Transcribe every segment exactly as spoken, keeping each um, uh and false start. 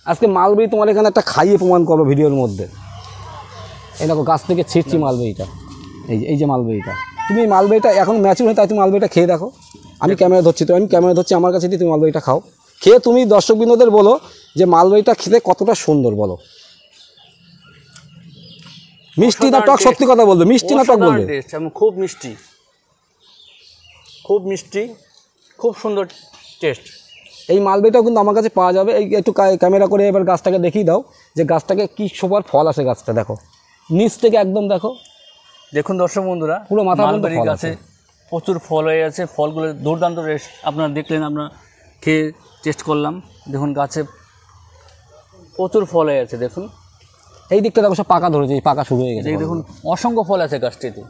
আজকে মালবেরি তোমার এখানে একটা খাইয়ে প্রমাণ করো ভিডিওর মধ্যে। এই দেখো গাছ থেকে ছিঁড়ছি মালবেরিটা, এই যে এই যে মালবেরিটা, তুমি মালবেরিটা এখন ম্যাচিউর হয় তাই তুমি মালবেরিটা খেয়ে দেখো। আমি ক্যামেরা ধরছি তো, আমি ক্যামেরা ধরছি আমার কাছে দিয়ে তুমি মালবেরিটা খাও, খেয়ে তুমি দর্শকবৃন্দদের বলো যে মালবেরিটা খেতে কতটা সুন্দর বলো। মিষ্টি না টক? সত্যি কথা বলবে, মিষ্টি না টক বলবে? খুব মিষ্টি, খুব মিষ্টি, খুব সুন্দর টেস্ট। এই মালবেরিটাও কিন্তু আমার কাছে পাওয়া যাবে। এই একটু ক্যামেরা করে এবার গাছটাকে দেখিয়ে দাও যে গাছটাকে কি শোভার ফল আসে। গাছটা দেখো নিচ থেকে একদম দেখো, দেখুন দর্শক বন্ধুরা, পুরো মাথা মালবেরি গাছে প্রচুর ফল হয়ে আছে। ফলগুলো দুর্দান্ত টেস্ট, আপনারা দেখলেন, আমরা খেয়ে টেস্ট করলাম। দেখুন গাছে প্রচুর ফল হয়ে আছে। দেখুন এই দিকটা দেখো সব পাকা ধরেছে, পাকা শুরু হয়ে গেছে। দেখুন অসংখ্য ফল আছে গাছটিতে,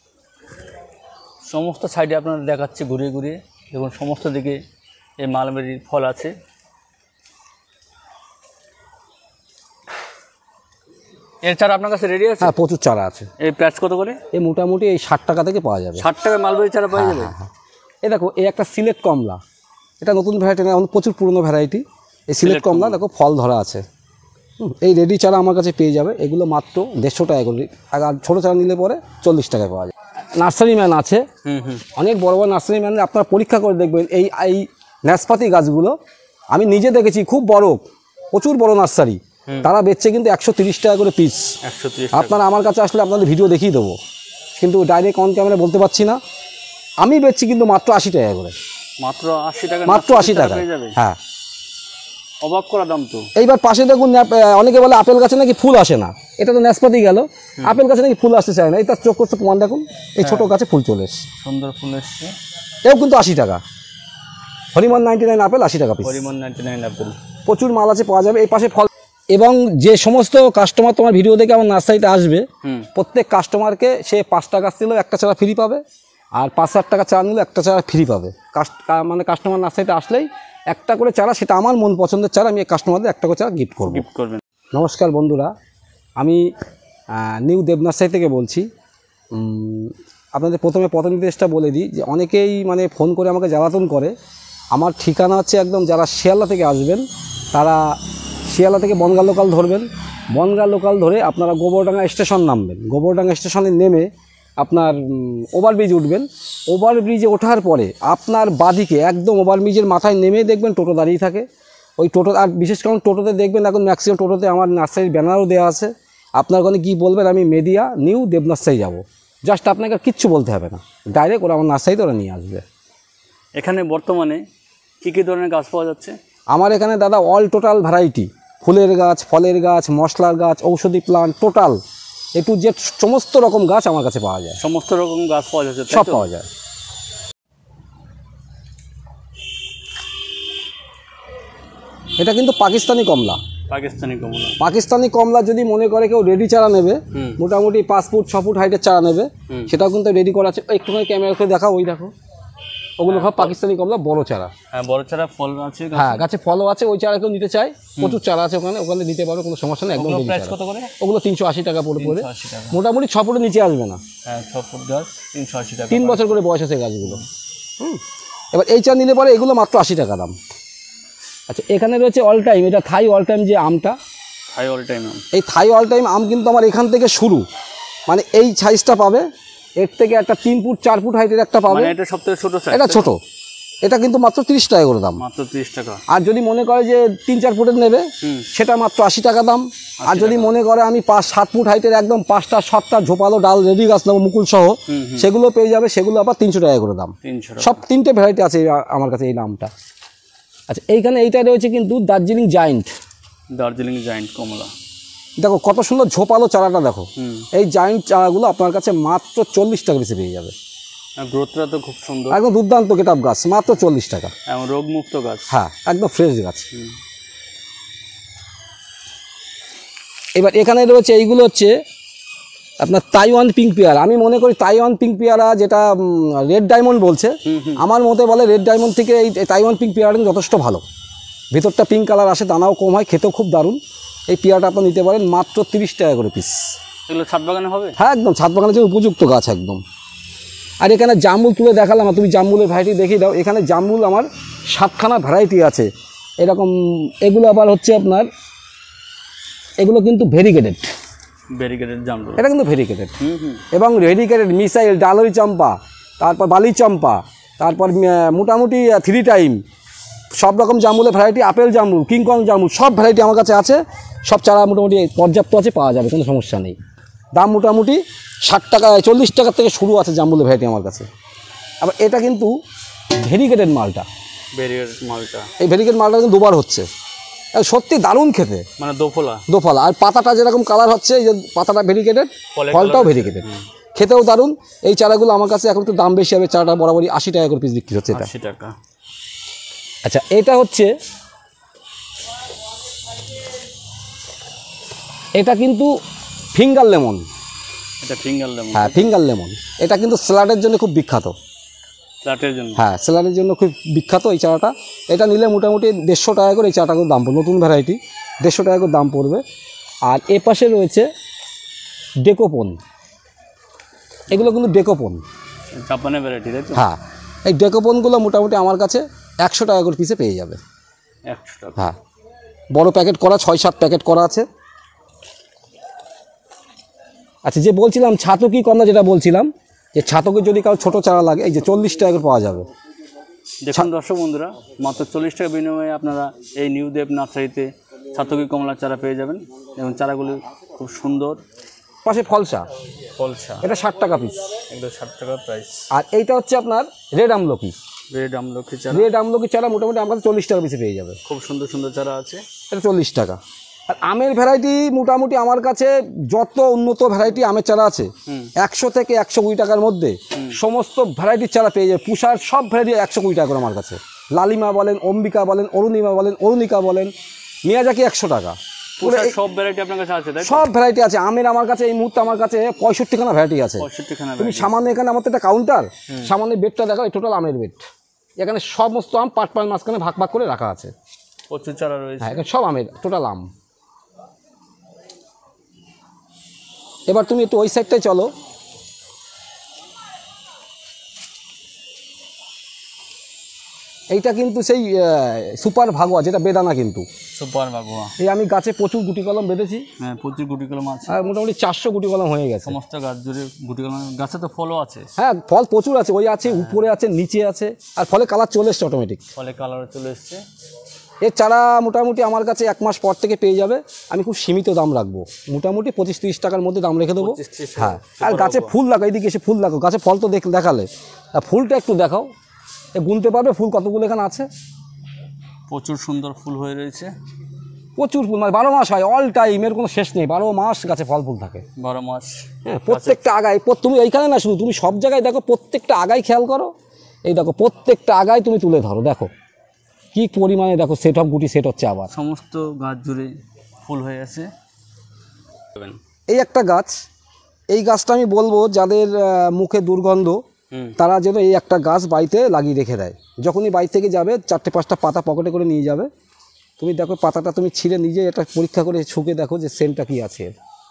সমস্ত সাইডে আপনারা দেখাচ্ছি ঘুরিয়ে ঘুরিয়ে। দেখুন সমস্ত দিকে এই মালবেরির ফল আছে। এর চারা আপনার কাছে রেডি আছে? হ্যাঁ প্রচুর চারা আছে। এই প্রাইস কত করে? এই মোটামুটি এই ষাট টাকা থেকে পাওয়া যাবে। ষাট টাকায় মালবেরি চারা পাওয়া যাবে? হ্যাঁ। এই দেখো এই একটা সিলেট কমলা, এটা নতুন ভ্যারাইটি না, প্রচুর পুরনো ভ্যারাইটি। এই সিলেট কমলা দেখো ফল ধরা আছে। এই রেডি চারা আমার কাছে পেয়ে যাবে। এগুলো মাত্র দেড়শো টাকা করে, আর ছোটো চারা নিলে পরে চল্লিশ টাকায় পাওয়া যায়। নার্সারি ম্যান আছে, অনেক বড় বড় নার্সারি ম্যান, আপনারা পরীক্ষা করে দেখবেন। এই এই নাশপাতি গাছগুলো আমি নিজে দেখেছি, খুব বড়, প্রচুর বড় নার্সারি, তারা বেচছে কিন্তু একশো তিরিশ টাকা করে পিস। একশো তিরিশ। আপনারা আমার কাছে আসলে আপনাদের ভিডিও দেখিয়ে দেবো, কিন্তু ডাইরেক্ট অন ক্যামেরা বলতে পারছি না। আমি বেচছি কিন্তু মাত্র আশি টাকা করে। মাত্র আশি টাকা? মাত্র আশি টাকা। হ্যাঁ, অবাক করা দাম তো। এইবার পাশে দেখুন, অনেকে বলে আপেল গাছে নাকি ফুল আসে না, এটা তো নাশপাতি গেল। আপেল গাছে নাকি ফুল আসতে চায় না, এই তার চোখ করছে প্রমাণ। দেখুন এই ছোটো গাছে ফুল চলে এসছে, সুন্দর ফুল এসছে। এও কিন্তু আশি টাকা। হরিমন নাইনটি নাইন আপেল আশি টাকা piece. Harimon ninety nine apple, প্রচুর মাল আছে, পাওয়া যাবে। এই পাশে ফল। এবং যে সমস্ত কাস্টমার তোমার ভিডিও দেখে আমার নার্সারিতে আসবে, প্রত্যেক কাস্টমারকে সে পাঁচটা গাছ নিলেও একটা চারা ফ্রি পাবে, আর পাঁচ হাজার টাকা চারা নিলেও একটা চারা ফ্রি পাবে। কাস্ট মানে কাস্টমার নার্সারিতে আসলেই একটা করে চারা, সেটা আমার মন পছন্দের চারা, আমি কাস্টমারদের একটা করে চারা গিফট করব। গিফট করবেন। নমস্কার বন্ধুরা, আমি নিউ দেব নার্সারি থেকে বলছি। আপনাদের প্রথমে প্রথম নির্দেশটা বলে দিই যে অনেকেই মানে ফোন করে আমাকে জ্বালাতন করে। আমার ঠিকানা হচ্ছে একদম, যারা শিয়ালদা থেকে আসবেন তারা শিয়ালদা থেকে বনগাঁ লোকাল ধরবেন। বনগাঁ লোকাল ধরে আপনারা গোবরডাঙ্গা স্টেশন নামবেন। গোবরডাঙ্গা স্টেশনে নেমে আপনার ওভারব্রিজ উঠবেন। ওভারব্রিজে ওঠার পরে আপনার বাদিকে একদম ওভারব্রিজের মাথায় নেমে দেখবেন টোটো দাঁড়িয়ে থাকে। ওই টোটো, আর বিশেষ কারণ টোটোতে দেখবেন এখন ম্যাক্সিমাম টোটোতে আমার নার্সারির ব্যানারও দেওয়া আছে। আপনার ওখানে কী বলবেন, আমি মেদিয়া নিউ দেব নার্সারি যাবো, জাস্ট আপনাকে কিচ্ছু বলতে হবে না, ডাইরেক্ট ওরা আমার নার্সারিতে ওরা নিয়ে আসবে। এখানে বর্তমানে কী কী ধরনের গাছ পাওয়া যাচ্ছে? আমার এখানে দাদা অল টোটাল ভ্যারাইটি, ফুলের গাছ, ফলের গাছ, মশলার গাছ, ঔষধি plant, total A to Z সমস্ত রকম গাছ আমার কাছে পাওয়া যায়। সমস্ত রকম গাছ পাওয়া যাচ্ছে, সব পাওয়া যায়। এটা কিন্তু পাকিস্তানি কমলা। পাকিস্তানি কমলা। পাকিস্তানি কমলা যদি মনে করে কেউ রেডি চারা নেবে, মোটামুটি পাঁচ ফুট ছ ফুট হাইটের চারা নেবে, সেটাও কিন্তু রেডি করা আছে। একটুখানি ক্যামেরা করে দেখাও, ওই দেখো ওগুলো সব পাকিস্তানি কমলা, বড় চারা। হ্যাঁ বড় চারা, ফল আছে। হ্যাঁ গাছে ফলও আছে। ওই চারা কেউ নিতে চায়, প্রচুর চারা আছে ওখানে, ওখানে দিতে পারো, কোনো সমস্যা নেই। একদম প্রাইস কত করে? ওগুলো তিনশো আশি টাকা পড়ে পড়ে, মোটামুটি ছ ফুটের নিচে আসবে না। হ্যাঁ ছ ফুট গাছ তিনশো আশি টাকা, তিন বছর করে বয়স আছে গাছগুলো। হুম, এবার এই চারা নিলে পরে এগুলো মাত্র আশি টাকা দাম। আচ্ছা, এখানে রয়েছে অল টাইম, এটা থাই অল টাইম যে আমটা, থাই অল টাইম আম। এই থাই অল টাইম আম কিন্তু আমার এখান থেকে শুরু, মানে এই সাইজটা পাবে, এর থেকে একটা তিন ফুট চার ফুট হাইটের একটা পাবে। এটা সবথেকে ছোট সাইজ, এটা ছোট, এটা কিন্তু মাত্র তিরিশ টাকা করে দাম। মাত্র তিরিশ টাকা। আর যদি মনে করে যে তিন চার ফুটের নেবে, সেটা মাত্র আশি টাকা দাম। আর যদি মনে করে আমি পাঁচ সাত ফুট হাইটের একদম পাঁচটা সাতটা ঝোপালো ডাল রেডি গাছ নেবো মুকুল সহ, সেগুলো পেয়ে যাবে, সেগুলো আবার তিনশো টাকা করে দাম। সব তিনটে ভ্যারাইটি আছে আমার কাছে এই নামটা। আচ্ছা, এইখানে এইটা রয়েছে কিন্তু দার্জিলিং জায়েন্ট। দার্জিলিং জায়েন্ট কমলা, দেখো কত সুন্দর ঝোপালো চারাটা, দেখো এই জায়েন্ট চারাগুলো আপনার কাছে মাত্র চল্লিশ টাকা বেশি পেয়ে যাবে। গ্রোথটা তো খুব সুন্দর, একদম দুর্দান্ত গেটআপ গাছ, মাত্র চল্লিশ টাকা। এবং রোগমুক্ত গাছ। হ্যাঁ একদম ফ্রেশ গাছ। এবার এখানে রয়েছে এইগুলো হচ্ছে আপনার তাইওয়ান পিঙ্ক পেয়ারা। আমি মনে করি তাইওয়ান পিঙ্ক পেয়ারা, যেটা রেড ডায়মন্ড বলছে, আমার মতে বলে রেড ডায়মন্ড থেকে এই তাইওয়ান পিঙ্ক পেয়ারাটা যথেষ্ট ভালো। ভিতরটা পিঙ্ক কালার আসে, দানাও কম হয়, খেতেও খুব দারুণ। এই পেয়ারাটা আপনি নিতে পারেন মাত্র তিরিশ টাকা করে পিস। এগুলো ছাদ বাগানে হবে? হ্যাঁ একদম ছাদ বাগানের জন্য উপযুক্ত গাছ একদম। আর এখানে জামরুল তুলে দেখালাম, তুমি জামরুলের ভ্যারাইটি দেখিয়ে দাও। এখানে জামরুল আমার সাতখানা ভ্যারাইটি আছে এরকম। এগুলো আবার হচ্ছে আপনার এগুলো কিন্তু ভেরিগেটেড, ব্যারিকেডের জামরুল। এটা কিন্তু ভেরিগেটেড হুম হুম এবং ভেরিগেটেড মিসাইল, ডালরি চম্পা, তারপর বালি চম্পা, তারপর আহ, মোটামুটি থ্রি টাইম সব রকম জামরুলের ভ্যারাইটি, আপেল জামরুল, কিংকং জামরুল সব ভ্যারাইটি আমার কাছে আছে। সব চারা মোটামুটি পর্যাপ্ত আছে, পাওয়া যাবে, কোনো সমস্যা নেই। দাম মোটামুটি ষাট টাকা চল্লিশ টাকা থেকে শুরু আছে জামরুলের ভ্যারাইটি আমার কাছে। আবার এটা কিন্তু ভেরিগেটেড মালটা, ব্যারিকেড মালটা, এই ভেরিগেটেড মালটা কিন্তু দুবার হচ্ছে, আর সত্যি দারুণ খেতে, মানে দোফলা। দোফালা। আর পাতাটা যেরকম কালার হচ্ছে, এই যে পাতাটা ভেরিগেটেড, ফলের ফলটাও colour ভেরিগেটেড, খেতেও দারুণ। এই চারাগুলো আমার কাছে এখন একটু দাম বেশি হবে, চারাটা বরাবরই আশি টাকা করে পিস বিক্রি হচ্ছে এটা। আশি টাকা। আচ্ছা, এটা হচ্ছে, এটা কিন্তু ফিঙ্গার লেমন। এটা ফিঙ্গার লেমন, হ্যাঁ, ফিঙ্গার লেমন। এটা কিন্তু স্যালাডের জন্য খুব বিখ্যাত। ফ্ল্যাটের জন্য। হ্যাঁ, স্যালাডের জন্য খুব বিখ্যাত এই চারাটা। এটা নিলে মোটামুটি দেড়শো টাকা করে এই চারাটা দাম পড়বে, নতুন ভ্যারাইটি, দেড়শো টাকা করে দাম পড়বে। আর এ পাশে রয়েছে ডেকোপন, এগুলো কিন্তু ডেকোপন, জাপানের ভ্যারাইটি, তাই তো? হ্যাঁ, এই ডেকোপনগুলো মোটামুটি আমার কাছে একশো টাকা করে পিসে পেয়ে যাবে। একশো টাকা। হ্যাঁ, বড় প্যাকেট করা, ছয় সাত প্যাকেট করা আছে। আচ্ছা, যে বলছিলাম ছাতকি কমলা, যেটা বলছিলাম যে ছাতকের যদি কারো ছোটো চারা লাগে, এই যে চল্লিশ টাকা করে পাওয়া যাবে। দেখুন দর্শক বন্ধুরা, মাত্র চল্লিশ টাকা বিনিময়ে আপনারা এই নিউ দেব নার্সারিতে ছাতকি কমলা চারা পেয়ে যাবেন এবং চারাগুলি খুব সুন্দর। পাশে ফলসা, ফলসা, এটা ষাট টাকা পিস, একদম ষাট টাকা প্রাইস। আর এইটা হচ্ছে আপনার রেড আমলকি। রেড আমলকি চারা, রেড আমলকি চারা মোটামুটি আমার কাছে চল্লিশ টাকা পিসে পেয়ে যাবে, খুব সুন্দর সুন্দর চারা আছে, এটা চল্লিশ টাকা। আর আমের ভ্যারাইটি মোটামুটি আমার কাছে যত উন্নত ভ্যারাইটি আমের চারা আছে, একশো থেকে একশো কুড়ি টাকার মধ্যে সমস্ত ভ্যারাইটির চারা পেয়ে যাবে। পুষার সব ভ্যারাইটি একশো কুড়ি টাকা করে আমার কাছে। লালিমা বলেন, অম্বিকা বলেন, অরুণিমা বলেন, অরুণিকা বলেন, মিয়াজাকি একশো টাকা। পুরো সব ভ্যারাইটি আপনার কাছে আছে, তাই? সব ভ্যারাইটি আছে আমের আমার কাছে। এই মুহূর্তে আমার কাছে পঁয়ষট্টিখানা ভ্যারাইটি আছে। পঁয়ষট্টি খানা তুমি সামান্য, এখানে আমার তো একটা কাউন্টার, সামান্য বেডটা দেখো, এই টোটাল আমের বেড। এখানে সমস্ত আম পাট পাট মাঝখানে ভাগ ভাগ করে রাখা আছে। প্রচুর চারা রয়েছে। হ্যাঁ, এখানে সব আমের টোটাল আম। এবার তুমি একটু ওই সাইডটায় চলো। এইটা কিন্তু সেই সুপার ভাগোয়া, যেটা বেদানা কিন্তু সুপার ভাগোয়া। এই আমি গাছে প্রচুর গুটি কলম বেঁধেছি, হ্যাঁ, প্রচুর গুটি কলম আছে, আর মোটামুটি চারশো গুটি কলম হয়ে গেছে সমস্ত গাছ জুড়ে গুটি কলম। গাছে তো ফলও আছে। হ্যাঁ, ফল প্রচুর আছে, ওই আছে, উপরে আছে, নিচে আছে, আর ফলে কালার চলে এসছে অটোমেটিক। ফলে কালার চলে এসছে। এর চারা মোটামুটি আমার কাছে এক মাস পর থেকে পেয়ে যাবে। আমি খুব সীমিত দাম রাখবো, মোটামুটি পঁচিশ তিরিশ টাকার মধ্যে দাম রেখে দেবো। পঁচিশ ত্রিশ হ্যাঁ, আর গাছে ফুল লাগাও, এইদিকে এসে ফুল লাগাও, গাছে ফল তো দেখ দেখালে, আর ফুলটা একটু দেখাও, এ গুনতে পারবে ফুল কতগুলো এখানে আছে। প্রচুর সুন্দর ফুল হয়ে রয়েছে, প্রচুর ফুল, মানে বারো মাস হয়, অল টাইম, এর কোনো শেষ নেই, বারো মাস গাছে ফল ফুল থাকে। বারো মাস। হ্যাঁ, প্রত্যেকটা আগায়, তুমি এইখানে না শুধু, তুমি সব জায়গায় দেখো, প্রত্যেকটা আগায় খেয়াল করো, এই দেখো প্রত্যেকটা আগায় তুমি তুলে ধরো, দেখো কি পরিমাণে, দেখো সেট অফ গুটি সেট হচ্ছে আবার। সমস্ত গাছ জুড়ে ফুল হয়ে আছে। এই একটা গাছ, এই গাছটা আমি বলবো যাদের আহ, মুখে দুর্গন্ধ, তারা যেন এই একটা গাছ বাড়িতে লাগিয়ে রেখে দেয়। যখনই বাড়ি থেকে যাবে, চারটে পাঁচটা পাতা পকেটে করে নিয়ে যাবে। তুমি দেখো পাতাটা তুমি ছিঁড়ে নিজে এটা পরীক্ষা করে ছুঁকে দেখো যে সেন্টটা কি আছে,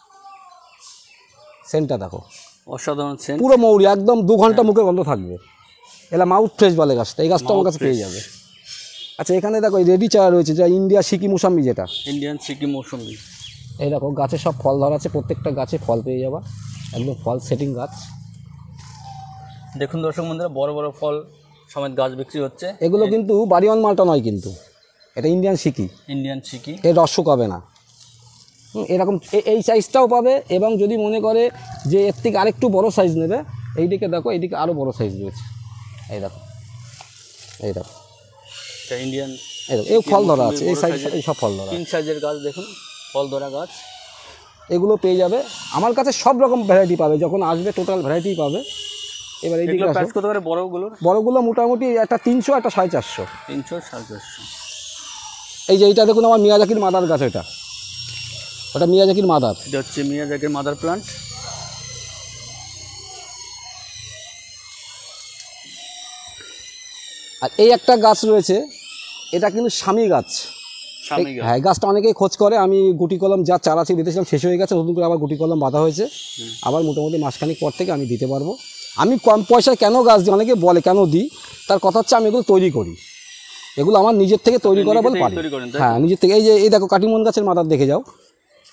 সেন্টটা দেখো, অসাধারণ সেন্ট, পুরো মৌরি, একদম দু ঘন্টা মুখে গন্ধ থাকবে। এলা মাউথ ফ্রেশ বলে গাছটা, এই গাছটা আমার কাছে পেয়ে যাবে। আচ্ছা, এখানে দেখো এই রেডি চারা রয়েছে, যা ইন্ডিয়া সিকি মুসাম্বি, যেটা ইন্ডিয়ান সিকি মৌসুমি। এই দেখো গাছে সব ফল ধরা আছে, প্রত্যেকটা গাছে ফল পেয়ে যাবা, একদম ফল সেটিং গাছ। দেখুন দর্শক বন্ধুরা, বড় বড় ফল সমেত গাছ বিক্রি হচ্ছে। এগুলো কিন্তু বাড়িওয়ান মালটা নয়, কিন্তু এটা ইন্ডিয়ান সিকি, ইন্ডিয়ান সিকি, এর রস শুকাবে না। হুম, এরকম এ- এই সাইজটাও পাবে, এবং যদি মনে করে যে এর থেকে আরেকটু বড় সাইজ নেবে, এইদিকে দেখো, এইদিকে আরও বড় সাইজ রয়েছে, এই দেখো, এই দেখো, এটা ইন্ডিয়ান। এই দেখো, এই ফল ধরা আছে, এই সাইজ, এই সব ফল ধরা তিন সাইজের গাছ, দেখুন ফল ধরা গাছ, এগুলো পেয়ে যাবে আমার কাছে। সব রকম ভ্যারাইটি পাবে, যখন আসবে টোটাল ভ্যারাইটি পাবে। এবার এইদিকে এগুলো আসো, প্রাইস কত করে বড়গুলোর? বড়গুলো মোটামুটি একটা তিনশো, একটা সাড়ে চারশো। তিনশো সাড়ে চারশো। এই যে এইটা দেখুন, আমার মিয়াজাকির মাদার গাছ, ওটা ওটা মিয়াজাকির মাদার। এটা হচ্ছে মিয়াজাকির মাদার প্লান্ট। আর এই একটা গাছ রয়েছে, এটা কিন্তু স্বামী গাছ। স্বামী গাছ। হ্যাঁ, গাছটা অনেকেই খোঁজ করে, আমি গুটি কলম যা চারা ছিল দিতেছিলাম, শেষ হয়ে গেছে, নতুন করে আবার গুটি কলম বাঁধা হয়েছে, আবার মোটামুটি মাসখানিক পর থেকে আমি দিতে পারবো। আমি কম পয়সায় কেন গাছ দিই, অনেকে বলে কেন দিই, তার কথা হচ্ছে আমি এগুলো তৈরি করি, এগুলো আমার নিজের থেকে তৈরি করা বলে পারি। তৈরি করেন, তাই? হ্যাঁ, নিজের থেকে। এই যে এই দেখো কাটিমন গাছের মাদার দেখে যাও,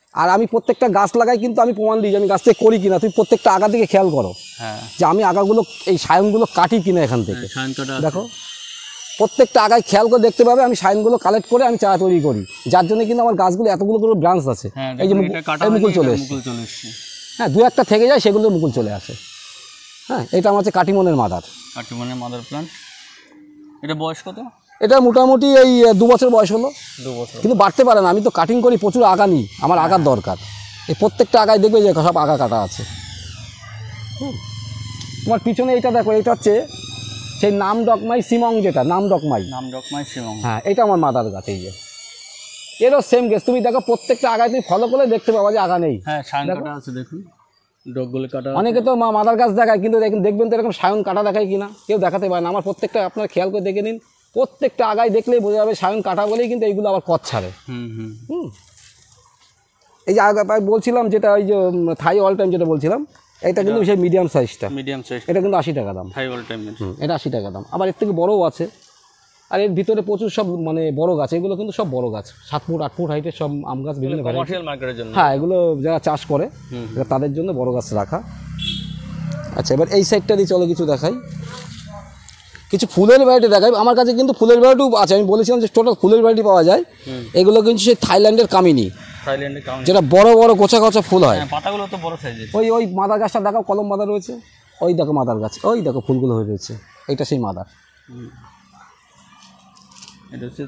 আর আমি প্রত্যেকটা গাছ লাগাই কিন্তু আমি প্রমাণ দিই যে আমি গাছ থেকে করি কিনা। তুমি প্রত্যেকটা আগা দিকে খেয়াল করো হ্যাঁ যে আমি আগাগুলো এই সায়নগুলো কাটি কিনা এখান থেকে। সায়ন কাটা দেখো প্রত্যেকটা আগায় খেয়াল করে দেখতে পাবে আমি সায়নগুলো কালেক্ট করে আমি চারা তৈরি করি, যার জন্য কিন্তু আমার গাছগুলো এতগুলো করে ব্রাঞ্চ আছে। হ্যাঁ এই যে দেখুন, মুকুল- এটা কাটা এই মুকুল হয়নি, চলে এটা এসছে। মুকুল চলে এসছে। হ্যাঁ দু একটা থেকে যায়, সেগুলো মুকুল চলে আসে। হ্যাঁ এটা আমার হচ্ছে কাটিমনের মাদার। কাটিমনের মাদার প্লান্ট। এটা বয়স কত? এটা মোটামুটি এই দু বছর বয়স হলো, দু বছর। কিন্তু বাড়তে পারে না। আমি তো কাটিং করি, প্রচুর আগা নিই, আমার আগার দরকার। এই প্রত্যেকটা আগায় দেখবে যে সব আগা কাটা আছে। হুম তোমার পিছনে এইটা দেখো, এইটা হচ্ছে সেই নাম ডকমাই সিমং, যেটা নাম ডকমাই। নাম ডকমাই শিমং। হ্যাঁ এটা আমার মাদার গাছ। এই যে এরও সেম গাছ, তুমি দেখো প্রত্যেকটা আগায় তুমি ফলো করে দেখতে পাবা যে আগা নেই। হ্যাঁ সায়ন কাটা আছে দেখুন, ডগগুলো কাটা আছে। অনেকে তো মা মাদার গাছ দেখায়, কিন্তু দেখুন দেখবেন তো এরকম সায়ন কাটা দেখায় কিনা, কেউ দেখাতে পারে না। আমার প্রত্যেকটা আপনার খেয়াল করে দেখে নিন, প্রত্যেকটা আগায় দেখলেই বোঝা যাবে সায়ন কাটা বলেই কিন্তু এইগুলো আবার কচ ছাড়ে। হুম হুম হুম এই যে আগা আমি বলছিলাম যেটা ওই যে থাই অল টাইম যেটা বলছিলাম, এটা কিন্তু সেই মিডিয়াম সাইজটা, মিডিয়াম সাইজ এটা কিন্তু আশি টাকা দাম। থাই অল টাইমের। হুম এটা আশি টাকা দাম। আবার এর থেকে বড়ও আছে, আর এর ভিতরে প্রচুর সব মানে বড় গাছ, এগুলো কিন্তু সব বড় গাছ, সাত ফুট আট ফুট হাইটের সব আম গাছ, বিভিন্ন ভ্যারাইটি। কমার্শিয়াল মার্কেটের জন্য। হ্যাঁ এগুলো যারা চাষ করে এটা তাদের জন্য বড় গাছ রাখা। আচ্ছা এবার এই সাইডটা দিয়ে চলো কিছু দেখাই, কিছু ফুলের ভ্যারাইটি দেখাই। আমার কাছে কিন্তু ফুলের ভ্যারাইটিও আছে, আমি বলেছিলাম যে টোটাল ফুলের ভ্যারাইটি পাওয়া যায়। এগুলো কিন্তু সেই থাইল্যান্ডের কামিনী, থাইল্যান্ডে কাউন্ট। যেটা বড় বড় গোছা গোছা ফুল হয়। হ্যাঁ পাতাগুলো তো বড় সাইজের। ওই ওই মাদার গাছটা দেখো, কলম মাদার রয়েছে, ওই দেখো মাদার গাছ, ওই দেখো ফুলগুলো হয়ে রয়েছে, এইটা সেই মাদার। এটা হচ্ছে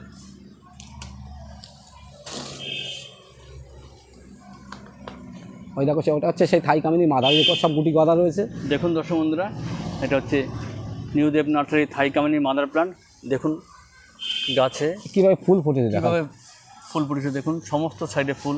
ওই দেখো সে- ওটা হচ্ছে সেই থাই কামিনী মাদার, দেখো সব গুটি গাদা রয়েছে। দেখুন দর্শক বন্ধুরা, এটা হচ্ছে নিউ দেব নার্সারি থাই কামিনীর মাদার প্লান্ট। দেখুন গাছে কীভাবে ফুল ফুটেছে দেখো। কীভাবে ফুল ফুটেছে দেখুন, সমস্ত সাইডে ফুল।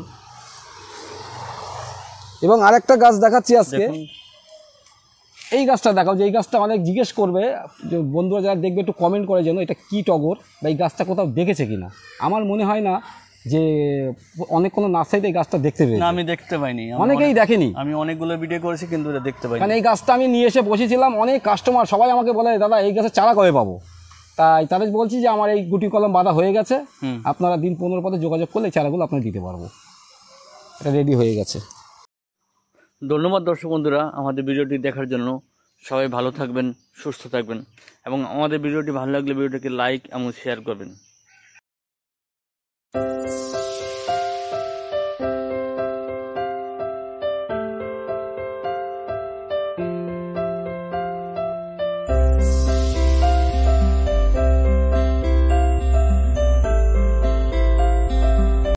এবং আরেকটা গাছ দেখাচ্ছি আজকে, দেখুন এই গাছটা দেখাও, যে এই গাছটা অনেক জিজ্ঞেস করবে, যে বন্ধুরা যারা দেখবে একটু কমেন্ট করে যেন এটা কী টগর বা এই গাছটা কোথাও দেখেছে কিনা। আমার মনে হয় না যে অনেক কোনো নার্সারিতে এই গাছটা দেখতে না পেয়েছে, আমি দেখতে পাইনি। আমি অনেকেই অনেক- দেখেনি। আমি অনেকগুলো ভিডিও করেছি কিন্তু এটা দেখতে পাইনি। কারণ এই গাছটা আমি নিয়ে এসে বসেছিলাম, অনেক কাস্টমার সবাই আমাকে বলে দাদা এই গাছের চারা কবে পাবো, তাই তাদের বলছি যে আমার এই গুটি কলম বাঁধা হয়ে গেছে, হুম। আপনারা দিন পনেরো পথে যোগাযোগ করলে এই চারাগুলো আপনাকে দিতে পারবো, এটা রেডি হয়ে গেছে। ধন্যবাদ দর্শক বন্ধুরা আমাদের ভিডিওটি দেখার জন্য। সবাই ভালো থাকবেন, সুস্থ থাকবেন, এবং আমাদের ভিডিওটি ভালো লাগলে ভিডিওটিকে লাইক এবং শেয়ার করবেন।